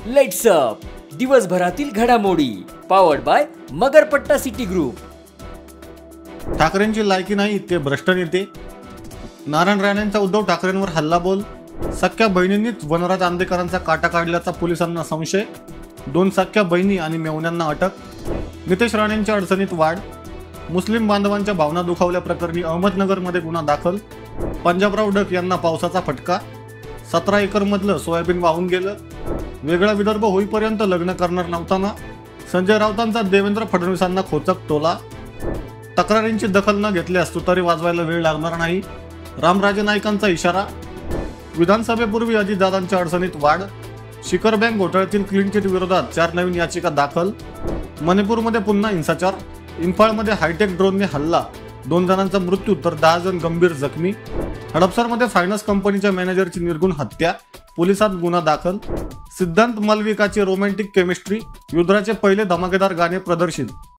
Lights up दिवसभरातील घडामोडी powered by Magarpatta city group. ठाकरेंची लायकी नाही इतके भ्रष्ट नेते। नारायण राणेंचा उद्धव ठाकरेंवर हल्लाबोल। सख्या बहिणींनीच वनराज आंदेकरांचा काटा काढल्याचा पोलिसांना संशय। 2 सख्या बहिणी आणि मेवण्यांना अटक। नितेश राणेंच्या अडचणीत वाढ। मुस्लिम बांधवांच्या भावना दुखावल्या प्रकरणी अहमदनगरमध्ये गुन्हा दाखल। पंजाबराव डक यांना पावसाचा फटका। 17 एकरमधलं सोयाबीन वाहून गेलं। वेगळा विदर्भ होईपर्यंत लग्न करणार नव्हताना संजय राऊतांचा देवेंद्र फडणवीसांना खोचक टोला। तक्रारींची दखल न घेतल्यास तुतारी वाजवायला वेळ लागणार नाही, रामराजे नाईकांचा इशारा। विधानसभेपूर्वी अजितदादांच्या अडचणीत वाढ। शिखर बँक घोटाळ्यातील क्लीन चिट विरोधात 4 नवीन याचिका दाखल। मणिपूरमध्ये पुन्हा हिंसाचार। इम्फाळमध्ये हायटेक ड्रोनने हल्ला, 2 जणांचा मृत्यू तर 10 जण गंभीर जखमी। हडपसरमध्ये फायनान्स कंपनीच्या मॅनेजरची निर्गुण हत्या, पोलिसात गुन्हा दाखल। सिद्धांत मलविकाची रोमॅन्टिक केमिस्ट्री, युद्धाचे पहिले धमाकेदार गाणे प्रदर्शित।